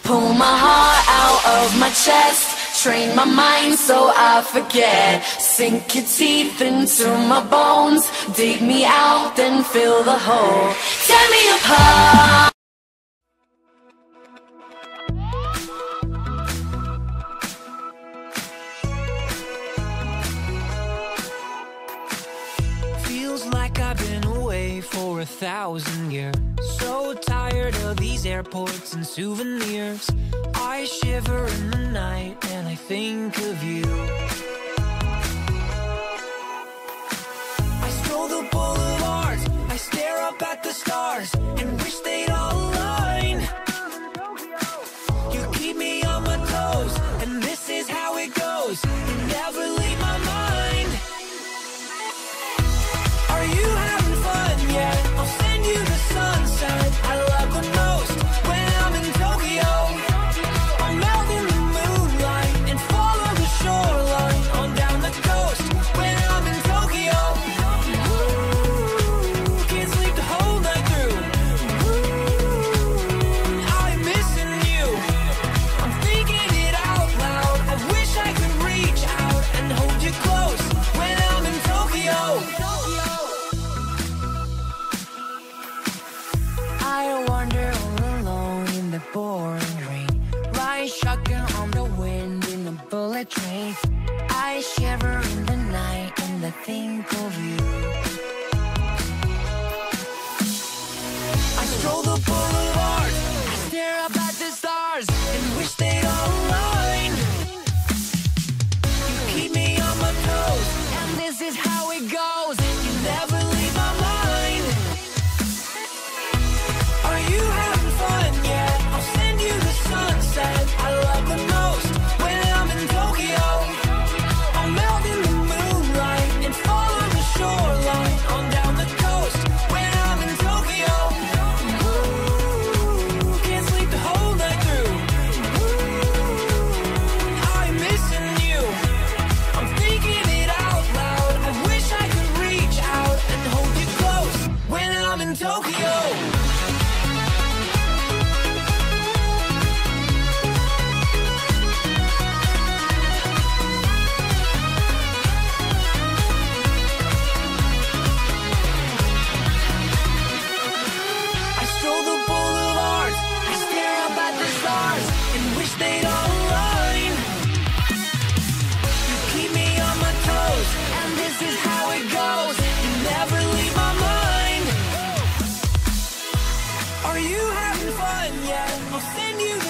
Pull my heart out of my chest, train my mind so I forget. Sink your teeth into my bones, dig me out, then fill the hole. Tear me apart. Feels like I've been away for 1,000 years. So tired of these airports and souvenirs. I shiver in the night and I think of you. I stroll the boulevards, I stare up at the stars and wish they'd all align. You keep me on my toes, and this is how it goes. You never leave my mind. Are you having fun yet? I'll send you the sunset I love the most when I'm in Tokyo. I'll melt in the moonlight and follow the shoreline on down the coast when I'm in Tokyo. Ooh, can't sleep the whole night through. Ooh, I'm missing you. I'm thinking it out loud. I wish I could reach out and hold you close when I'm in Tokyo. I wander all alone in the pouring rain, ride shotgun on the wind in a bullet train. I shiver in the night and I think of you. I stroll the boulevard, I stare up at the stars and wish they'd all align. You keep me on my toes, and this is how it goes. You never leave my mind. Are you having fun yet? I'll send you the sunset I love the most when I'm in Tokyo. I'll melt in the moonlight and follow the shoreline on down the coast when I'm in Tokyo. Ooh, can't sleep the whole night through. Ooh, I'm missing you. I'm thinking it out loud. I wish I could reach out and hold you close when I'm in Tokyo. I stroll the boulevards, I stare up at the stars and wish they'd all align. You keep me on my toes, and this is how it goes. You never leave my mind. Are you having fun yet? I'll send you the